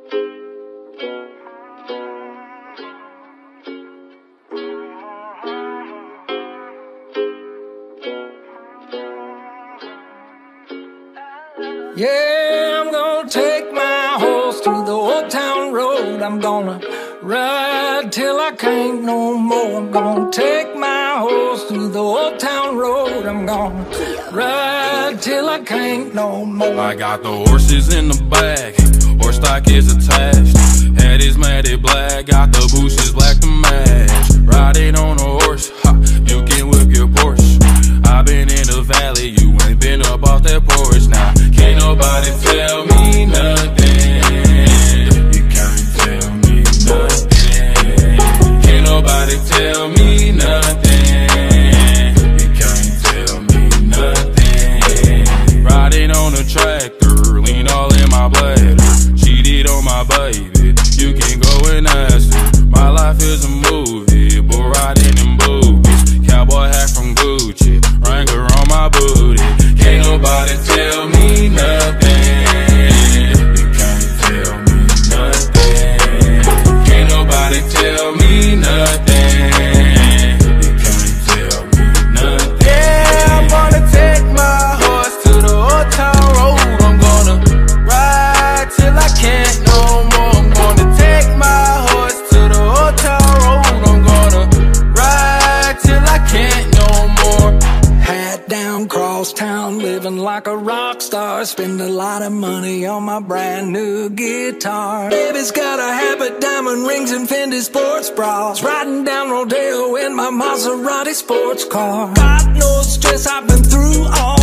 Yeah, I'm gonna take my horse through the old town road. I'm gonna ride till I can't no more. I'm gonna take my horse through the old town road. I'm gonna ride till I can't no more. I got the horses in the back, horse stock is attached. Head is matted black, got the bushes black to match. Riding on a horse, ha, you can whip your Porsche. I've been in the valley, you ain't been up off that porch. Now, can't nobody tell me nothing. You can't tell me nothing. Can't nobody tell me nothing. You can't tell me nothing. Riding on a tractor, lean all in my bladder. Cheated on my baby, you can go and ask her. My life is a movie, but riding in boobies. Cowboy hat from Gucci, Wrangler on my booty. Can't nobody tell me nothing. You can't tell me nothing. Can't nobody tell me nothing. You can't tell me nothing. Yeah, I'm gonna take my horse to the old town road. I'm gonna ride till I can't no more. I'm gonna take my horse to the old town road. I'm gonna ride till I can't no more. Hat down, cross town, living like a rock star. Spend a lot of money on my brand new guitar. Baby's got a habit, diamond rings and Fendi sports bras. Riding down Rodeo in my Maserati sports car. Got no stress, I've been through all